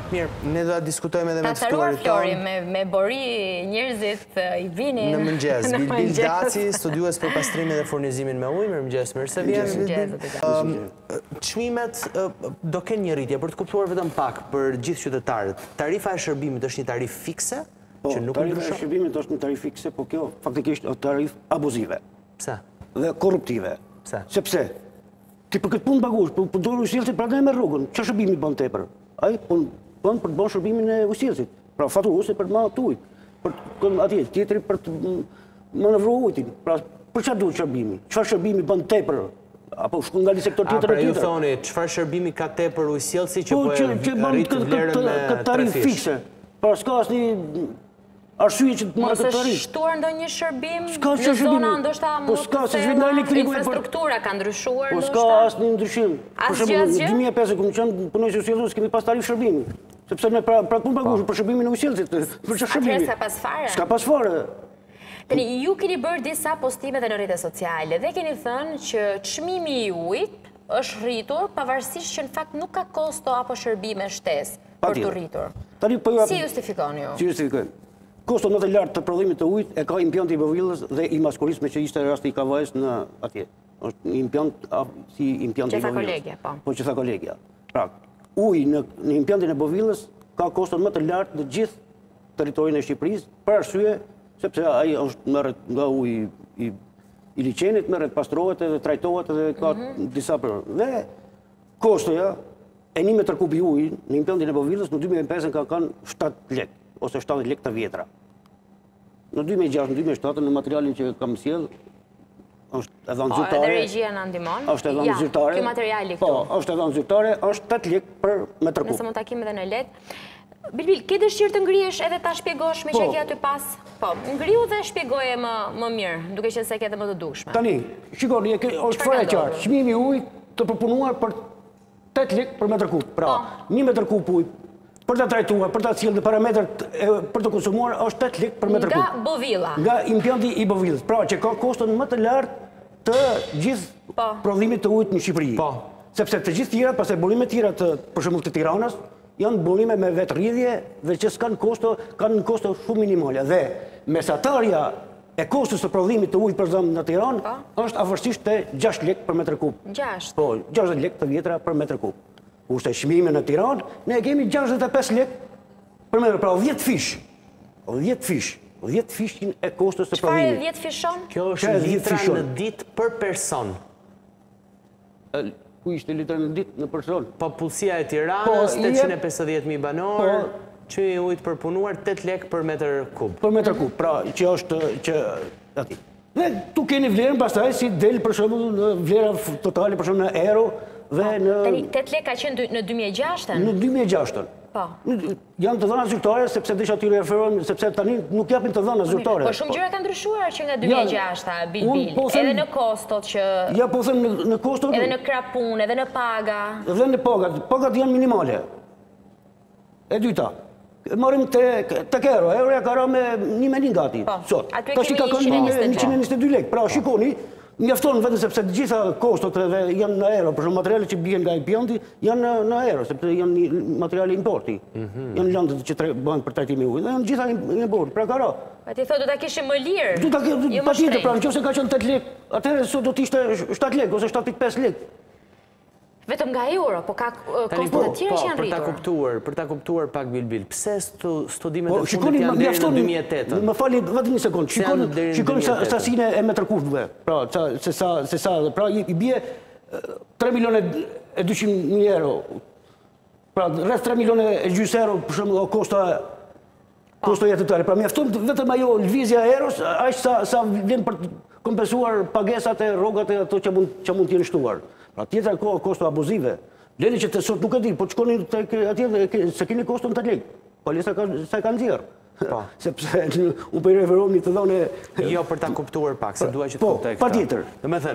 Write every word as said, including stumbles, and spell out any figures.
Mirë, ne do ta diskutojmë edhe me të ftuarit Flori, me Bori njerëzit i vinin. Në mëngjes, Bilbil Daci, studiues për pastrimin dhe furnizimin me ujë. Mirëmëngjes, mirë se vjen. Çmimet do kenë një rritje, për të kuptuar vetëm pak për gjithë qytetarët. Tarifa e shërbimit është një tarifë fikse? Po, tarifa e shërbimit është një tarifë fikse, po kjo faktikisht është tarifë abuzive. Pse? Dhe korruptive. Pse? Sepse ti për këtë punë paguash, për dorë ushqillësit prandaj me rrugën. Çfarë shërbimi bën tepër? Ai pun bën për të bën shërbimin e ushqillësit. Pra fatuesi për të marrë ujë, për të atje, tjetri për të manovruar ujin. Pra për çfarë duhet shërbimi? Çfarë shërbimi bën tepër? Apo shkon nga një sektor tjetër tjetër? Pra ju thoni, çfarë shërbimi ka tepër ushqillësi që po arrit vlerën me tarifë fikse? Pra s'ka asnjë arsye që të marrë këtë tarifë. Mos është shtuar ndonjë shërbim në zona ndoshta mund të thënë infrastruktura ka ndryshuar ndoshta. Po s'ka asnjë ndryshim. Për shembull, dy mijë e pesë kur qenë punojës ushqillës kemi pas tarifë shërbimi. Sepse ne pra pra punë paguam për shërbimin e ushqillësit. Për shërbimi. Atëherë s'ka pas fare. S'ka pas fare. Tani ju keni bërë disa postime në rrjetet sociale dhe keni thënë që çmimi i ujit është rritur pavarësisht që në fakt nuk ka kosto apo shërbime shtesë për të rritur. Si justifikoni ju? Si justifikojmë? Kosto më të lartë të prodhimit të ujit e ka impjanti i Bovillës dhe i Maskurisme që ishte rasti i Kavajës në atje. Është një impjant si impjanti i Bovillës. Që tha kolegja, po. Po që tha kolegja. Pra, uji në impjantin e Bovillës ka koston më të lartë në gjithë territorin e Shqipërisë, për arsye sepse ai është merret nga uji i i liçenit, merret pastrohet edhe trajtohet edhe ka disa për. Dhe kostoja e një metër kubi uji në impjantin e Bovillës në dy mijë e pesë ka kanë shtatë lekë ose shtatëdhjetë lekë të vjetra. Në dy mijë e gjashtë, në dy mijë e shtatë në materialin që kam sjell është e dhënë zyrtare. Edhe regjia na ndihmon. Është e dhënë zyrtare. Ky materiali këtu. Po, është e dhënë zyrtare, është tetë lekë për metër kub. Nëse mund ta kemi edhe në let. Bilbil, ke dëshirë të ngrihesh edhe ta shpjegosh me që ke aty pas? Po, ngrihu dhe shpjegoje më më mirë, duke qenë se ke edhe më të dukshme. Tani, shikoni, është fare e qartë. Çmimi i ujit të përpunuar për tetë lekë për metër kub. Pra, një metër kub ujë për të trajtuar, për të cilë dhe parametrat për të konsumuar, është tetë lekë për metër kub. Nga Bovilla. Nga impjanti i Bovillës. Pra, që ka koston më të lartë të gjithë prodhimit të ujit në Shqipëri. Sepse të gjithë tjera, pas e burime tjera të, për shembull të Tiranës, janë burime me vetë rridhje dhe që s'kanë kosto, kanë në kosto shumë minimale. Dhe mesatarja e kostos të prodhimit të ujit për zëmë në Tiranë është afërsisht të gjashtë lekë për metër kub. gjashtë? Po, gjashtëdhjetë lekë të vjetra për metër kub. Kurse çmimi në Tiranë, ne kemi gjashtëdhjetë e pesë lekë për metër, pra dhjetë fish. dhjetë fish. dhjetë fishin e kostos të prodhimit. Çfarë dhjetë fishon? Kjo është litra në ditë për person. Ku ishte litra në ditë në person? Popullsia e Tiranës, tetëqind e pesëdhjetë mijë banorë, çmimi i ujit përpunuar tetë lekë për metër kub. Për metër kub, pra që është që aty. Dhe tu keni vlerën pastaj si del për shembull në vlera totale për shembull në euro dhe në Tani tetë lekë ka qenë në dy mijë e gjashtën? Në dy mijë e gjashtën. Po. Janë të dhëna zyrtare sepse desha të referohen sepse tani nuk japin të dhëna zyrtare. Po shumë gjëra kanë ndryshuar që nga dy mijë e gjashta, Bilbil. Edhe në kostot që Ja po them në kostot. Edhe në krapun, edhe në paga. Edhe në pagat. Pagat janë minimale. E dyta. Marrim te te euro, euro ja ka rënë me një mijë gati. Sot. Tash ka qenë njëqind e njëzet e dy lekë. Pra shikoni, mjafton vetëm sepse të gjitha kostot edhe janë në euro, për shembull materialet që bien nga impjanti janë në euro, sepse janë materiale importi. Janë lëndët që bëhen për trajtimin e ujit, janë gjitha import. Pra ka rënë. Pa ti thotë do ta kishim më lirë. Do ta kishim patjetër, pra nëse ka qenë tetë lekë, atëherë sot do të ishte shtatë lekë ose shtatë pikë pesë lekë. Vetëm nga euro, po ka kosto të tjera që janë rritur. Për ta kuptuar, për ta kuptuar pak Bilbil, pse studimet e fundit janë deri në dy mijë e tetë? Më falni vetëm një sekond. Shikoni, shikoni sasinë e metër kubëve. Pra, se sa se sa, pra i bie tre milionë e dyqind mijë euro. Pra, rreth tre milionë e gjysmë euro për shembull kosto kosto jetëtare. Pra mjafton vetëm ajo lvizja e eros, aq sa sa vlen për të kompensuar pagesat e rrogat e ato që mund që mund të jenë shtuar. Pra tjetra kosto abuzive. Leni që të sot nuk e di, po shkoni atje se keni koston të lekë. Palesa sa ka nxjerr. Sepse u po i referohemi të dhënë Jo për ta kuptuar pak, se dua që të kuptoj këtë. Po, patjetër. Domethënë